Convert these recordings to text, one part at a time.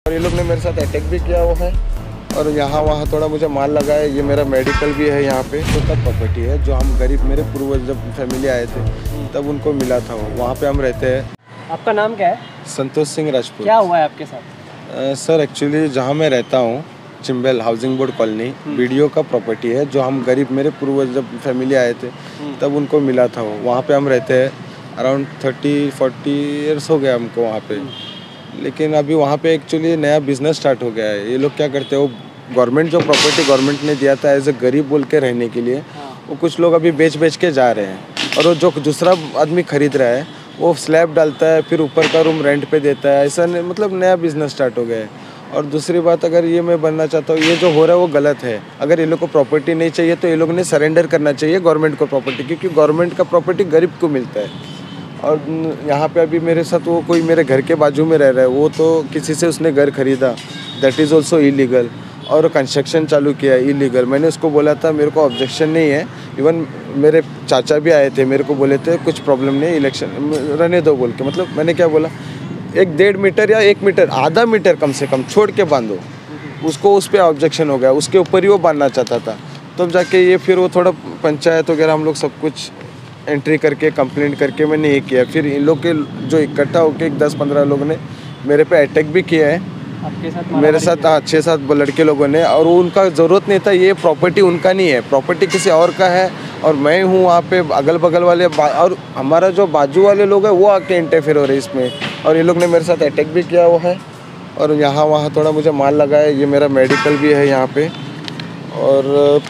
और ये लोग ने मेरे साथ अटैक भी किया हुआ है और यहाँ वहाँ थोड़ा मुझे मार लगा है। ये मेरा मेडिकल भी है यहाँ पे। तो तब प्रॉपर्टी है जो हम गरीब, मेरे पूर्वज जब फैमिली आए थे तब उनको मिला था, वहाँ पे हम रहते हैं। आपका नाम क्या है? संतोष सिंह राजपूत। क्या हुआ है आपके साथ? सर एक्चुअली जहाँ मैं रहता हूँ Chimbel housing board colony, video का प्रॉपर्टी है जो हम गरीब, मेरे पूर्वज जब फैमिली आए थे तब उनको मिला था, वहाँ पे हम रहते हैं। अराउंड 30-40 ईयर्स हो गया हमको वहाँ पे। लेकिन अभी वहाँ पे एक्चुअली नया बिजनेस स्टार्ट हो गया है। ये लोग क्या करते हैं, वो गवर्नमेंट जो प्रॉपर्टी गवर्नमेंट ने दिया था एज ए गरीब बोल के रहने के लिए, वो कुछ लोग अभी बेच के जा रहे हैं। और वो जो दूसरा आदमी खरीद रहा है वो स्लैब डालता है, फिर ऊपर का रूम रेंट पे देता है। ऐसा मतलब नया बिजनेस स्टार्ट हो गया है। और दूसरी बात, अगर ये मैं बनना चाहता हूँ, ये जो हो रहा है वो गलत है। अगर ये लोग को प्रॉपर्टी नहीं चाहिए तो ये लोग ने सरेंडर करना चाहिए गवर्नमेंट को प्रॉपर्टी, क्योंकि गवर्नमेंट का प्रॉपर्टी गरीब को मिलता है। और यहाँ पे अभी मेरे साथ वो कोई मेरे घर के बाजू में रह रहा है, वो तो किसी से उसने घर खरीदा, दैट इज़ ऑल्सो इलीगल। और कंस्ट्रक्शन चालू किया है इलीगल। मैंने उसको बोला था मेरे को ऑब्जेक्शन नहीं है। इवन मेरे चाचा भी आए थे, मेरे को बोले थे कुछ प्रॉब्लम नहीं, इलेक्शन रहने दो बोल के। मतलब मैंने क्या बोला, 1-1.5 मीटर या 1 मीटर, आधा मीटर कम से कम छोड़ के बांधो। उसको उस पर ऑब्जेक्शन हो गया, उसके ऊपर ही वो बांधना चाहता था। तब जाके ये फिर वो थोड़ा पंचायत वगैरह हम लोग सब कुछ एंट्री करके कंप्लेंट करके मैंने ये किया। फिर इन लोग के जो इकट्ठा होकर 10-15 लोग ने मेरे पे अटैक भी किया है। आपके साथ? मेरे साथ 6-7 लड़के लोगों ने। और वो उनका ज़रूरत नहीं था, ये प्रॉपर्टी उनका नहीं है, प्रॉपर्टी किसी और का है। और मैं हूँ वहाँ पे, अगल बगल वाले और हमारा जो बाजू वाले लोग हैं वो आके इंटरफेयर हो रहे हैं इसमें। और ये लोग ने मेरे साथ अटैक भी किया हुआ है और यहाँ वहाँ थोड़ा मुझे मार लगा है। ये मेरा मेडिकल भी है यहाँ पे और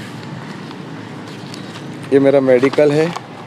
ये मेरा मेडिकल है।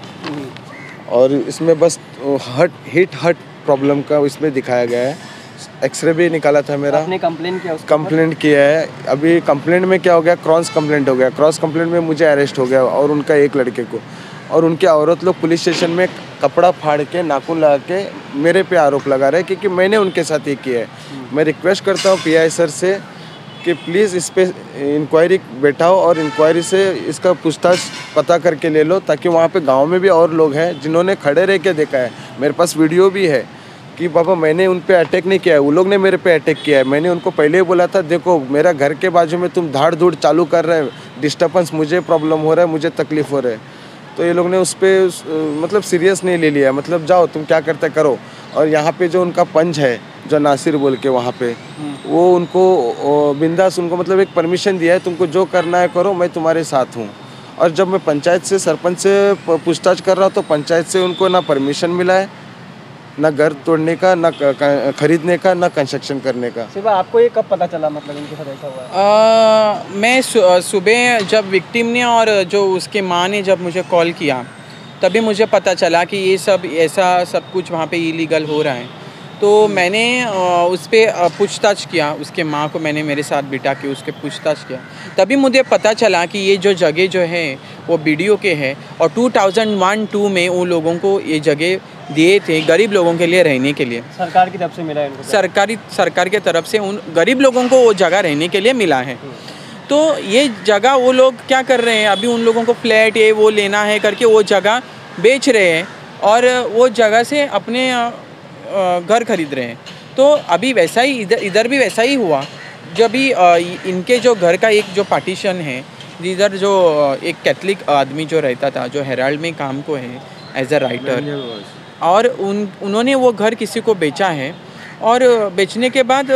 और इसमें बस हिट प्रॉब्लम का इसमें दिखाया गया है। एक्सरे भी निकाला था मेरा। आपने कंप्लेंट किया? कंप्लेंट किया है। अभी कंप्लेंट में क्या हो गया, क्रॉस कंप्लेंट हो गया। क्रॉस कंप्लेंट में मुझे अरेस्ट हो गया और उनका एक लड़के को। और उनके औरत लोग पुलिस स्टेशन में कपड़ा फाड़ के, नाखून लगा के मेरे पे आरोप लगा रहे हैं, क्योंकि मैंने उनके साथ ये किया है। मैं रिक्वेस्ट करता हूँ PI सर से कि प्लीज़ इस पर इंक्वायरी बैठाओ और इंक्वायरी से इसका पूछताछ पता करके ले लो, ताकि वहाँ पे गांव में भी और लोग हैं जिन्होंने खड़े रह के देखा है। मेरे पास वीडियो भी है कि बाबा मैंने उन पे अटैक नहीं किया है, वो लोग ने मेरे पे अटैक किया है। मैंने उनको पहले ही बोला था, देखो मेरा घर के बाजू में तुम धाड़ धूड़ चालू कर रहे हो, डिस्टर्बेंस, मुझे प्रॉब्लम हो रहा है, मुझे तकलीफ़ हो रहा है। तो ये लोग ने उस पर मतलब सीरियस नहीं ले लिया। मतलब जाओ तुम क्या करते करो। और यहाँ पे जो उनका पंच है, जो नासिर बोल के वहाँ पे, वो उनको बिंदास, उनको मतलब एक परमिशन दिया है, तुमको जो करना है करो, मैं तुम्हारे साथ हूँ। और जब मैं पंचायत से, सरपंच से पूछताछ कर रहा हूँ तो पंचायत से उनको ना परमिशन मिला है, ना घर तोड़ने का, ना खरीदने का, ना कंस्ट्रक्शन करने का। सिर्फ आपको ये कब पता चला, मतलब इनके साथ ऐसा हुआ है? मैं सुबह जब विक्टिम ने और जो उसके माँ ने जब मुझे कॉल किया तभी मुझे पता चला कि ये सब ऐसा सब कुछ वहाँ पे इलीगल हो रहा है। तो मैंने उस पर पूछताछ किया, उसके माँ को मैंने मेरे साथ बिठा के उसके पूछताछ किया। तभी मुझे पता चला कि ये जो जगह जो है वो BDO के है और 2001-2 में उन लोगों को ये जगह दिए थे गरीब लोगों के लिए रहने के लिए। सरकार की तरफ से मिला है इनको? सरकार के तरफ से उन गरीब लोगों को वो जगह रहने के लिए मिला है। तो ये जगह वो लोग क्या कर रहे हैं, अभी उन लोगों को फ्लैट ये वो लेना है करके वो जगह बेच रहे हैं और वो जगह से अपने घर खरीद रहे हैं। तो अभी वैसा ही इधर भी वैसा ही हुआ। जब भी इनके जो घर का एक जो पार्टीशन है, इधर जो एक कैथलिक आदमी जो रहता था, जो हेराल्ड में काम को है एज अ राइटर, और उन्होंने वो घर किसी को बेचा है। और बेचने के बाद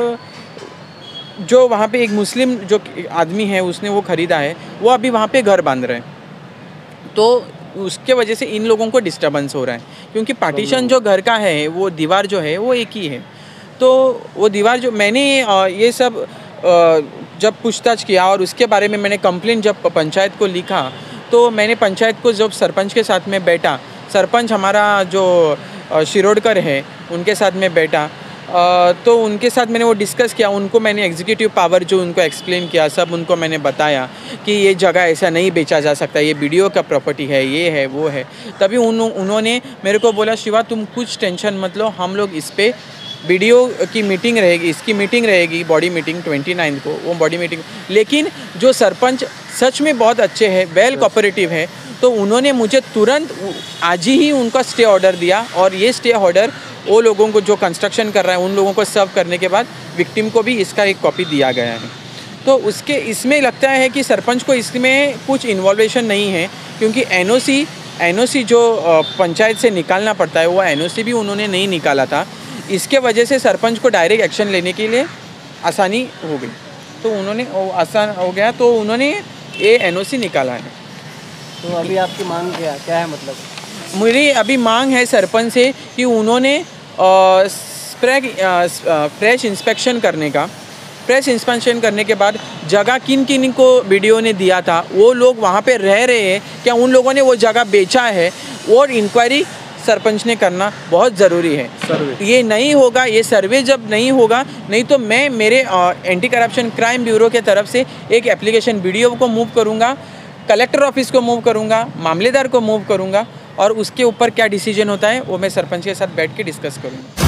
जो वहाँ पे एक मुस्लिम जो आदमी है उसने वो ख़रीदा है, वो अभी वहाँ पे घर बांध रहे हैं। तो उसके वजह से इन लोगों को डिस्टर्बेंस हो रहा है, क्योंकि पार्टीशन जो घर का है, वो दीवार जो है वो एक ही है। तो वो दीवार जो मैंने ये सब जब पूछताछ किया और उसके बारे में मैंने कंप्लेंट जब पंचायत को लिखा, तो मैंने पंचायत को जब सरपंच के साथ में बैठा, सरपंच हमारा जो शिरोडकर है उनके साथ में बैठा, तो उनके साथ मैंने वो डिस्कस किया। उनको मैंने एग्जीक्यूटिव पावर जो उनको एक्सप्लेन किया, सब उनको मैंने बताया कि ये जगह ऐसा नहीं बेचा जा सकता, ये BDO का प्रॉपर्टी है, ये है वो है। तभी उन्होंने मेरे को बोला, शिवा तुम कुछ टेंशन मत लो, हम लोग इस पर BDO की मीटिंग रहेगी, इसकी मीटिंग रहेगी, बॉडी मीटिंग 29 को, वो बॉडी मीटिंग। लेकिन जो सरपंच सच में बहुत अच्छे हैं, वेल कोऑपरेटिव है, तो उन्होंने मुझे तुरंत आज ही उनका स्टे ऑर्डर दिया और ये स्टे ऑर्डर वो लोगों को जो कंस्ट्रक्शन कर रहा है उन लोगों को सर्व करने के बाद विक्टिम को भी इसका एक कॉपी दिया गया है। तो उसके इसमें लगता है कि सरपंच को इसमें कुछ इन्वॉल्वेशन नहीं है, क्योंकि एनओसी जो पंचायत से निकालना पड़ता है वो एनओसी भी उन्होंने नहीं निकाला था। इसके वजह से सरपंच को डायरेक्ट एक्शन लेने के लिए आसानी हो गई, तो उन्होंने आसान हो गया, तो उन्होंने ये एनओसी निकाला है। तो अभी आपकी मांग क्या है मतलब? मेरी अभी मांग है सरपंच से कि उन्होंने फ्रेश इंस्पेक्शन करने के बाद जगह किन किन को वीडियो ने दिया था, वो लोग वहाँ पे रह रहे हैं क्या, उन लोगों ने वो जगह बेचा है, और इंक्वायरी सरपंच ने करना बहुत ज़रूरी है। ये नहीं होगा, ये सर्वे जब नहीं होगा, नहीं तो मैं मेरे एंटी करप्शन क्राइम ब्यूरो के तरफ से एक एप्लीकेशन वीडियो को मूव करूँगा, कलेक्टर ऑफिस को मूव करूँगा, मामलेदार को मूव करूँगा, और उसके ऊपर क्या डिसीजन होता है वो मैं सरपंच के साथ बैठ के डिस्कस करूँगा।